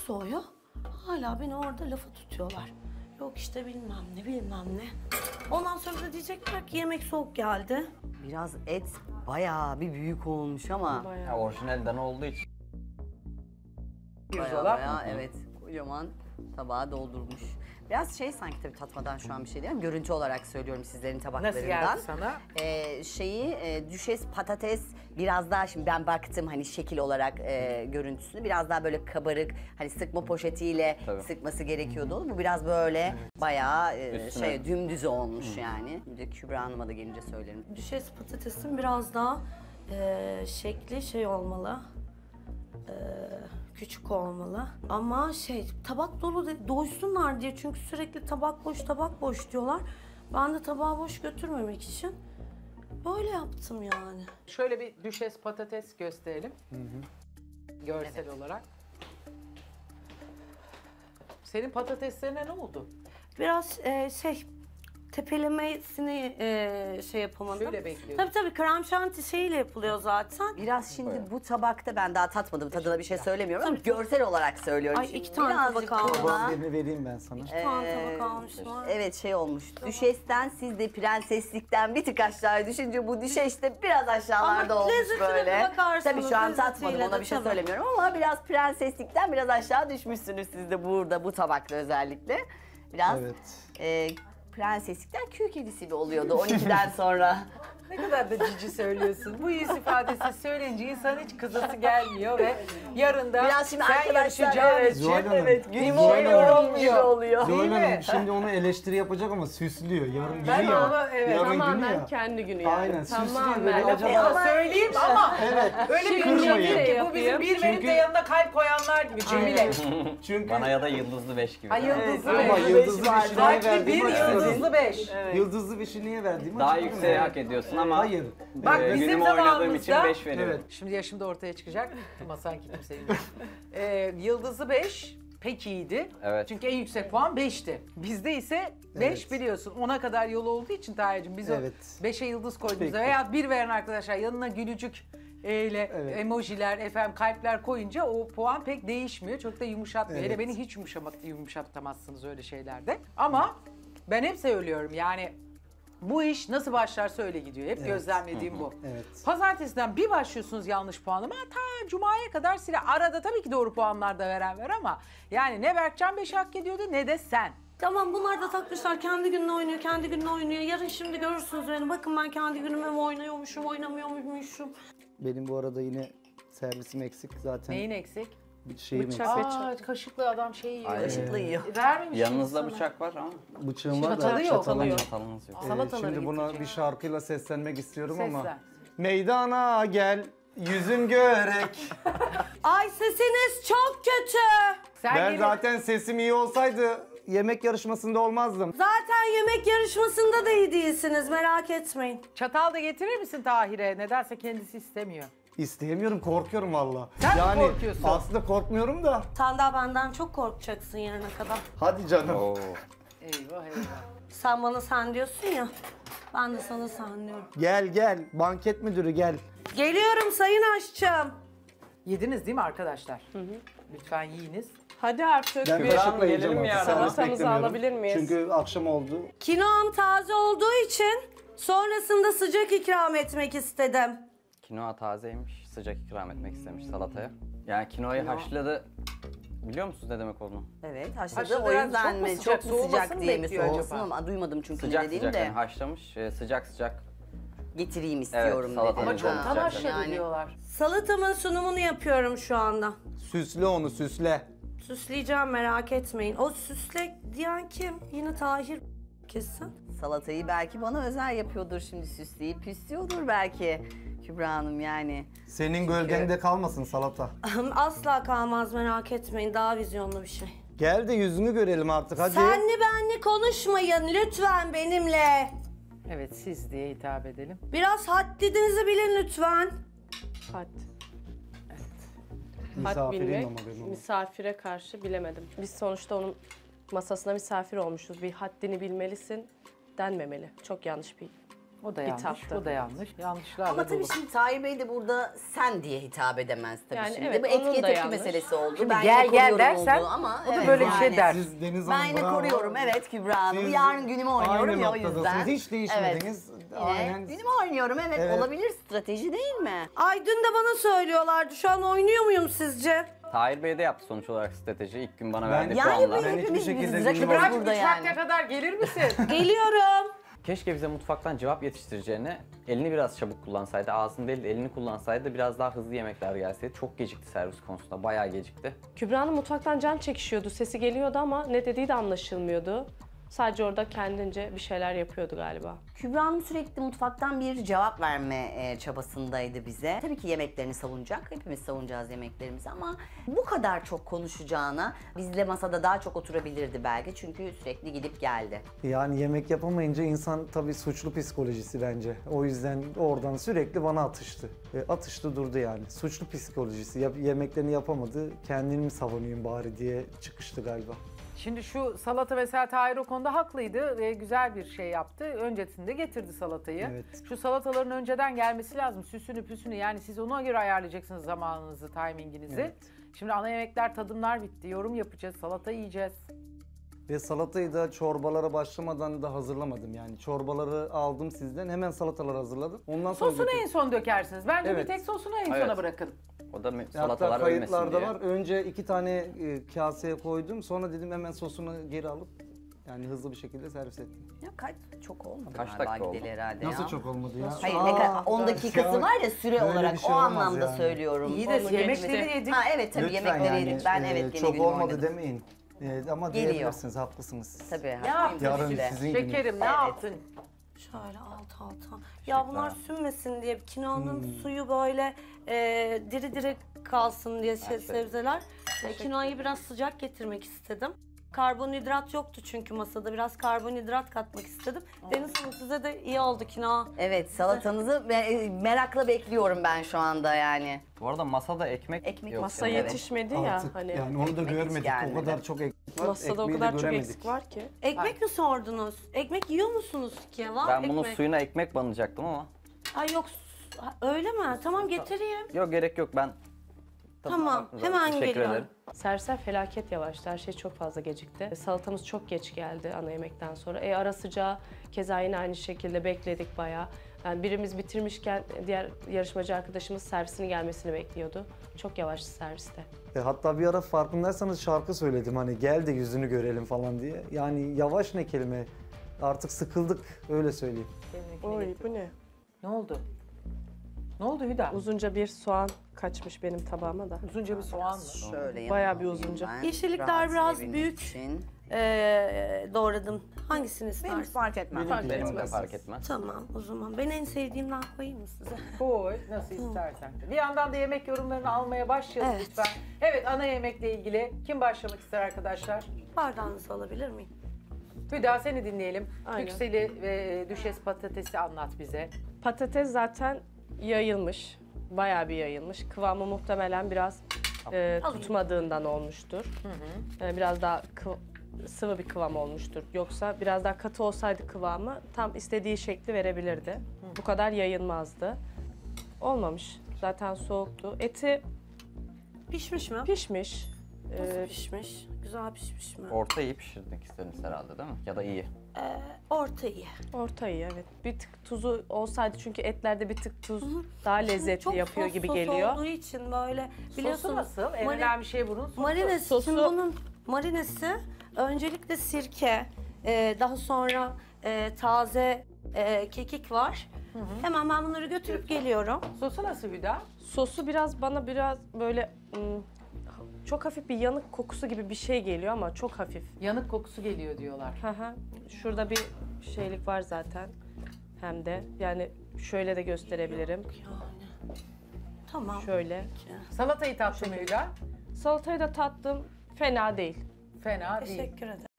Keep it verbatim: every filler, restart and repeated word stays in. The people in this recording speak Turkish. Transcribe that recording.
soğuyor. Hala beni orada lafa tutuyorlar. Yok işte bilmem ne bilmem ne. Ondan sonra da diyecekler ki yemek soğuk geldi. Biraz et bayağı bir büyük olmuş ama. Ya, orijinalden olduğu için. Bayağı bayağı evet kocaman tabağa doldurmuş. Biraz şey sanki tabii tatmadan şu an bir şey değil ama görüntü olarak söylüyorum sizlerin tabaklarından. Nasıl geldi sana? Ee, şeyi e, düşes patates biraz daha şimdi ben baktım hani şekil olarak e, görüntüsünü biraz daha böyle kabarık hani sıkma poşetiyle Tabii. sıkması gerekiyordu. Bu biraz böyle bayağı e, Üstüne. şey dümdüz olmuş yani. Bir de Kübra Hanım'a da gelince söylerim. Düşes patatesin biraz daha e, şekli şey olmalı. E, küçük olmalı. Ama şey tabak dolu de, doysunlar diye çünkü sürekli tabak boş tabak boş diyorlar. Ben de tabağı boş götürmemek için böyle yaptım yani. Şöyle bir düşes patates gösterelim. Görsel olarak. Senin patateslerine ne oldu? Biraz e, şey tepelemesini e, şey yapamadım. Şöyle bekliyorum. Tabii tabii krem şanti şeyle yapılıyor zaten. Biraz şimdi bu tabakta ben daha tatmadım tadına bir şey söylemiyorum ama Tabii, tabii. görsel olarak söylüyorum. Ay, Şimdi iki tane birazcık tabak aldım. buna- Babam birini vereyim ben sana. İki tane tabak almışlar. Evet şey olmuş. Düşesten siz de prenseslikten bir tık aşağıya düşünce bu düşeş de biraz aşağılarda Ama olmuş lezzetine böyle. bir bakarsınız, Tabii şu an lezzetiyle tatmadım de ona bir şey tabii. söylemiyorum ama biraz prenseslikten biraz aşağı düşmüşsünüz siz de burada bu tabakta özellikle. Biraz Evet. e, prenseslikten kül kedisi gibi oluyordu on ikiden sonra. Ne kadar da cici söylüyorsun. Bu yüz ifadesi söyleyince insan hiç kızası gelmiyor ve yarın da Biraz şimdi sen arkadaşlar yarışacağın evet, için Zuhal Hanım, evet günüm Zuhal oluyor Hanım. olmuyor oluyor. Zuhal Değil mi? Hanım şimdi onu eleştiri yapacak ama süslüyor. Yarın günü Ben ya. onu, evet. Yarın günü Tamamen ya. kendi günü yani. Aynen, süslüyor böyle Tamamen. acaba- E ama söyleyeyim ama Evet. öyle bir Şimdi ürün kırmayın. ki bu bizim bir verip de yanına kalp koyanlar gibi Cemile. Çünkü Bana ya da yıldızlı beş gibi. Ay yıldızlı ama beş. yıldızlı bir şey niye Kalpli verdiğimi bir açıkladım. yıldızlı beş. Yıldızlı bir şey niye verdiğimi Daha açıkladım yükseği ya. hak ediyorsun ama Hayır. Bak e, bizim günümü oynadığım için zamanımızda- beş veriyorum. Evet. Şimdi yaşım da ortaya çıkacak ama sanki kimseyi ee, yıldızlı beş pek iyiydi. Evet. Çünkü en yüksek puan beşti. Bizde ise beş Evet. biliyorsun ona kadar yol olduğu için Tahir'cim biz Evet. o beşe yıldız koyduğumuzda Peki. veya bir veren arkadaşlar yanına gülücük ile Evet. emojiler, efendim kalpler koyunca o puan pek değişmiyor. Çok da yumuşatmıyor. Hele Evet. beni hiç yumuşamak, yumuşatamazsınız öyle şeylerde. Ama ben hep söylüyorum yani bu iş nasıl başlarsa öyle gidiyor. Hep Evet. gözlemlediğim bu. Evet. Pazartesiden bir başlıyorsunuz yanlış puanlama ta Cuma'ya kadar silah. Arada tabii ki doğru puanlar da veren var ama yani ne Berkcan beş hak ediyordu ne de sen. Tamam bunlar da takmışlar kendi gününe oynuyor, kendi gününe oynuyor. Yarın şimdi görürsünüz beni. Bakın ben kendi günüme mi oynuyormuşum, oynamıyormuşum. Benim bu arada yine servisim eksik zaten. Neyin eksik? Bir şeyim Bıçak. eksik. Aa kaşıklı adam şey yiyor. Ay. Kaşıklı yiyor. E, Vermemiş Yanınızda sana. bıçak var ama Bıçağım var da Çatalı yok, çatalım yok. çatalınız yok. Ee, Salataları şimdi buna getirecek. bir şarkıyla seslenmek istiyorum ama. Seslen. Meydana gel, yüzün görek. Ay sesiniz çok kötü. Sen Ben gibi- zaten sesim iyi olsaydı yemek yarışmasında olmazdım. Zaten yemek yarışmasında da iyi değilsiniz merak etmeyin. Çatal da getirir misin Tahir'e? Nedense kendisi istemiyor. İsteyemiyorum, korkuyorum valla. Sen mi yani korkuyorsun? aslında korkmuyorum da. Sen daha benden çok korkacaksın yarına kadar. Hadi canım. Oo. Eyvah eyvah. Sen bana sen diyorsun ya. Ben de sana sen diyorum. Gel gel, banket müdürü gel. Geliyorum sayın aşçım. Yediniz değil mi arkadaşlar? Lütfen yiyiniz. Hadi artık Ben bir kaşıkla yiyeceğim gelelim artık. ya. Servis Salatamızı beklemiyorum. alabilir miyiz? Çünkü akşam oldu. Kinoam taze olduğu için sonrasında sıcak ikram etmek istedim. Kinoa tazeymiş. Sıcak ikram etmek istemiş salataya. Yani kinoayı haşladı. Biliyor musunuz ne demek olduğunu? Evet haşladı Haşladı o yani yüzden çok mu mi sıcak, çok mu soğumasını sıcak diye mi bekliyor soğusun acaba? ama duymadım çünkü Sıcak ne sıcak dediğini de yani haşlamış. e, sıcak sıcak. getireyim istiyorum salata dedi. Ama Ama çoktan Yani- haşladı diyorlar. Salatamın sunumunu yapıyorum şu anda. Süsle onu, süsle. Süsleyeceğim merak etmeyin. O süsle diyen kim? Yine Tahir kesin. Salatayı belki bana özel yapıyordur şimdi süsleyip püslüyordur belki Kübra Hanım yani. Senin gölgende kalmasın salata. Asla kalmaz merak etmeyin. Daha vizyonlu bir şey. Gel de yüzünü görelim artık hadi. Senli benli konuşmayın lütfen benimle. Evet siz diye hitap edelim. Biraz haddinizi bilin lütfen. Had. Had Misafiriyim bilmek, ama benim. misafire karşı bilemedim. Biz sonuçta onun masasına misafir olmuşuz. Bir haddini bilmelisin denmemeli. Çok yanlış bir O da yanlış, hitaptı. o da yanlış. Yanlışlarla Ama tabii dolu. şimdi Tahir Bey de burada sen diye hitap edemez tabii Yani şimdi. evet, Bu onun etkiye da tepki yanlış. meselesi oldu. Şimdi ben gel, yine gel koruyorum dersen, olduğu ama o da evet, böyle bir şey der. Siz Deniz Ben Hanım yine bravo. koruyorum evet Kübra Hanım. Siz Yarın günümü oynuyorum aynı ya o noktadasınız. yüzden. Hiç değişmediniz. Evet. Aynen. Yine günümü oynuyorum evet, Evet. olabilir strateji değil mi? Ay dün de bana söylüyorlardı. Şu an oynuyor muyum sizce? Tahir Bey de yaptı sonuç olarak strateji. İlk gün bana Ben- verdiği Yani puanla. bu Ben hepimiz hiçbir şekilde biziz. Rakibiz bilmiyorum. Bırak burada üç yani. vakte kadar gelir misin? Geliyorum. Keşke bize mutfaktan cevap yetiştireceğine elini biraz çabuk kullansaydı, ağzını değil de elini kullansaydı biraz daha hızlı yemekler gelseydi. Çok gecikti servis konusunda, bayağı gecikti. Kübra'nın mutfaktan can çekişiyordu. Sesi geliyordu ama ne dediği de anlaşılmıyordu. Sadece orada kendince bir şeyler yapıyordu galiba. Kübra Hanım sürekli mutfaktan bir cevap verme e, çabasındaydı bize. Tabii ki yemeklerini savunacak, hepimiz savunacağız yemeklerimizi ama bu kadar çok konuşacağına bizle masada daha çok oturabilirdi belki çünkü sürekli gidip geldi. Yani yemek yapamayınca insan tabii suçlu psikolojisi bence. O yüzden oradan sürekli bana atıştı. E, atıştı durdu yani. Suçlu psikolojisi. Yap- yemeklerini yapamadı, kendini mi savunayım bari diye çıkıştı galiba. Şimdi şu salata mesela Tahir o konuda haklıydı ve güzel bir şey yaptı. Öncesinde getirdi salatayı. Evet. Şu salataların önceden gelmesi lazım. Süsünü püsünü yani siz ona göre ayarlayacaksınız zamanınızı, timinginizi. Evet. Şimdi ana yemekler, tadımlar bitti. Yorum yapacağız, salata yiyeceğiz. Ve salatayı da çorbalara başlamadan da hazırlamadım yani. Çorbaları aldım sizden, hemen salataları hazırladım. Ondan sonra Sosunu götürdüm. en son dökersiniz. Bence bir Evet. tek sosunu en Evet. sona bırakın. O da me- Hatta salatalar ölmesin kayıtlarda diye. var. Önce iki tane e, kaseye koydum. Sonra dedim hemen sosunu geri alıp yani hızlı bir şekilde servis ettim. Ya kaç çok olmadı Kaç galiba dakika oldu? gideli herhalde Nasıl ya. çok olmadı ya? Hayır Aa, ne kadar on dakikası ya, var ya süre böyle olarak bir şey o olmaz anlamda yani. söylüyorum. İyi de Onu yemekleri geçti. yedik. Ha evet tabii Lütfen yemekleri yani, yedik. Ben e, evet gene çok günümü olmadı oynadım. demeyin. E, ama Geliyor. diyebilirsiniz, haklısınız. Tabii yaptın haklıyım Yarın tabii ki de. sizin gününüz. Şekerim ne Evet. yaptın? Şöyle alt alta. Ya bunlar sünmesin diye kinoanın suyu böyle e, diri diri kalsın diye şey, sebzeler. E, kinoayı biraz sıcak getirmek istedim. Karbonhidrat yoktu çünkü masada. Biraz karbonhidrat katmak istedim. Deniz Hanım size de iyi oldu kinoa. Evet salatanızı me- merakla bekliyorum ben şu anda yani. Bu arada masada ekmek, Ekmek yok. Masa Evet. yetişmedi ya Artık hani. yani onu da ekmek hiç görmedik. gelmedi. O kadar çok ekmek var. Masada o ekmeği de kadar çok göremedik. eksik var ki. Ekmek mi sordunuz? Ekmek yiyor musunuz ki? Var Ben bunun ekmek. suyuna ekmek banacaktım ama. Ay yok su- ha, öyle mi? Tamam getireyim. Yok gerek yok ben. Tamam, Tabii, hemen teşekkür geliyorum. ederim. Servisler felaket yavaştı. Her şey çok fazla gecikti. Salatamız çok geç geldi ana yemekten sonra. E ara sıcağı keza yine aynı şekilde bekledik bayağı. Yani birimiz bitirmişken diğer yarışmacı arkadaşımız servisinin gelmesini bekliyordu. Çok yavaştı serviste. E, hatta bir ara farkındaysanız şarkı söyledim hani gel de yüzünü görelim falan diye. Yani yavaş ne kelime. Artık sıkıldık öyle söyleyeyim. Oy bu ne? Ne oldu? Ne oldu Hüda? Uzunca bir soğan kaçmış benim tabağıma da. Uzunca bir soğan mı? Şöyle Bayağı yanına bir alayım uzunca. ben. Yeşillikler Rahatsız biraz edebilmek büyük. için. Ee, doğradım. Hangisini Benim istersin? fark etmez. Fark Benim de etmez. fark etmez. Tamam o zaman. Ben en sevdiğimden koyayım mı size? Koy, nasıl istersen. Bir yandan da yemek yorumlarını almaya başlayalım Evet. lütfen. Evet, ana yemekle ilgili kim başlamak ister arkadaşlar? Bardağınızı alabilir miyim? Hüda seni dinleyelim. Aynen. Yükseli ve düşes patatesi anlat bize. Patates zaten yayılmış. Bayağı bir yayılmış. Kıvamı muhtemelen biraz e, tutmadığından olmuştur. E, biraz daha kıv- sıvı bir kıvam olmuştur. Yoksa biraz daha katı olsaydı kıvamı tam istediği şekli verebilirdi. Bu kadar yayılmazdı. Olmamış. Zaten soğuktu. Eti Pişmiş mi? pişmiş. Nasıl E, pişmiş? Güzel pişmiş mi? Orta iyi pişirmek istediniz herhalde değil mi? Ya da iyi. Ee, orta iyi. orta iyi evet. Bir tık tuzu olsaydı çünkü etlerde bir tık tuz daha lezzetli Çok yapıyor sos gibi sos geliyor. olduğu için böyle Sosu biliyorsunuz. nasıl? En mari- önemli şey bunun sosu. Marinesi, Sosu- şimdi bunun marinesi öncelikle sirke, e, daha sonra e, taze e, kekik var. Hemen ben bunları götürüp geliyorum. Sosu nasıl Hüda? Sosu biraz bana biraz böyle ım, çok hafif bir yanık kokusu gibi bir şey geliyor ama çok hafif. Yanık kokusu geliyor diyorlar. Hı hı. Şurada bir şeylik var zaten hem de. Yani şöyle de gösterebilirim. Yani. Tamam. Şöyle. Salatayı tattın mı Hüda? Salatayı da tattım. Fena değil. Fena değil. Teşekkür ederim.